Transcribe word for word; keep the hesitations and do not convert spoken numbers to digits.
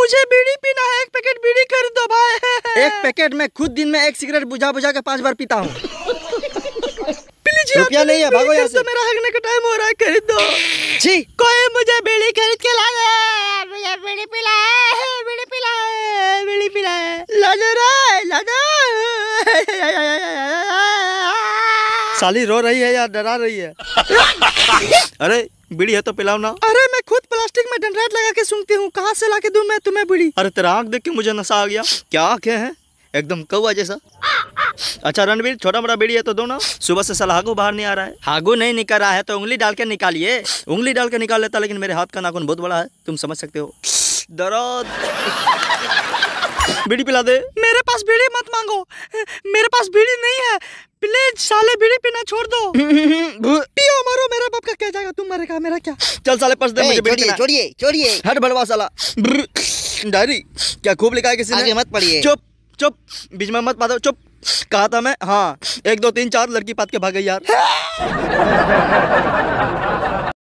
मुझे बीड़ी पीना है, एक पैकेट बीड़ी कर दो भाई। एक पैकेट में खुद दिन में एक सिगरेट बुझा बुझा के पांच बार पीता हूँ। रुपया नहीं है, भागो यहाँ से। मेरा हगने का टाइम हो रहा है, खरीद दो। जी कोई मुझे बीड़ी खरीद के ला दे, मुझे बीड़ी पिला है, बीड़ी पिला है, बीड़ी पिला है, ला दे रे, ला दे। साली रो रही है या डरा रही है? अरे बीड़ी है तो पिलाओ ना। अरे मैं खुद प्लास्टिक में डंडराट लगा के सूंघती हूँ, कहाँ से ला के दूं मैं तुम्हें बीड़ी? अरे तेरा आँख देख के मुझे नशा आ गया। क्या आँखें हैं, एकदम कौवा जैसा। अच्छा रणवीर, छोटा बड़ा बीड़ी है तो दो ना। सुबह से साला हागू बाहर नहीं आ रहा है। हागू नहीं निकल रहा है तो उंगली डाल के निकालिए। उंगली डाल के निकाल लेता, लेकिन मेरे हाथ का नाखून बहुत बड़ा है, तुम समझ सकते हो। दर्द। बीड़ी पिला दे। मेरे पास बीड़ी मत मांगो, मेरे पास बीड़ी नहीं है, प्लीज साले बीड़ी पीना छोड़ दो। पियो मरो, मेरा बाप का क्या जाएगा, तुम मरेगा, मेरा क्या। चल साले पर्स दे मुझे बीड़ी पीना। छोड़िए छोड़िए, हट बड़वा साला। डायरी क्या खूब लिखा है किसी ने? आगे मत पढ़िए। चुप चुप, बीच में मत बातो। चुप, कहा था मैं। हाँ, एक दो तीन चार लड़की पात के भाग गई यार।